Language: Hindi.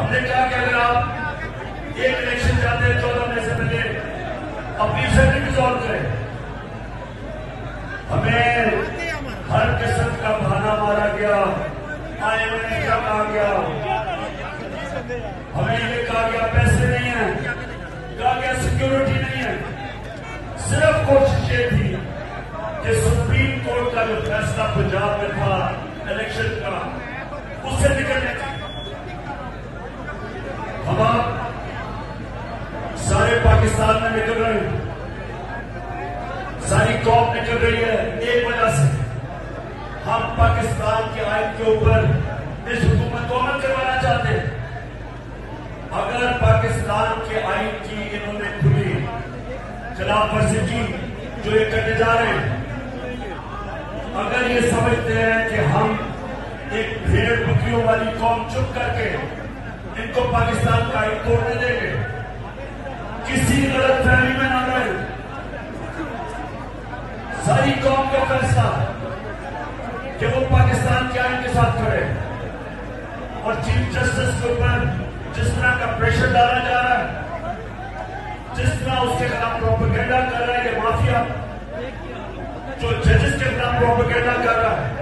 हमने कहा कि अगर आप एक इलेक्शन चाहते हैं 14 मई से पहले अपनी असेंबली डिसॉल्व करें। हमें हर किस्म का बहाना मारा गया, IMF का कहा गया, हमें ये कहा गया पैसे नहीं है, कहा गया सिक्योरिटी नहीं है। सिर्फ कोशिश ये थी कि सुप्रीम कोर्ट का जो फैसला पंजाब में था इलेक्शन का, उससे निकलने की। हम आप सारे पाकिस्तान में निकल रहे हैं, सारी कौम निकल रही है एक वजह से, हम पाकिस्तान के आइन के ऊपर इस हुकूमत को अमल करवाना चाहते हैं। अगर पाकिस्तान के आइन की इन्होंने खुली खिलाफ वर्जी की जो ये करने जा रहे हैं, अगर ये समझते हैं कि हम एक भेड़ बकरियों वाली कौम चुप करके इनको पाकिस्तान का आइन तोड़ने देंगे, किसी गलत फहमी में ना रहे। सारी कौम का फैसला कि वो पाकिस्तान के आइन के साथ खड़े, और चीफ जस्टिस के ऊपर जिस तरह का प्रेशर डाला जा रहा है, जिस तरह उसके खिलाफ प्रोपेगेंडा कर रहा है, ये माफिया जो जजेस के खिलाफ प्रोपेगेंडा कर रहा है,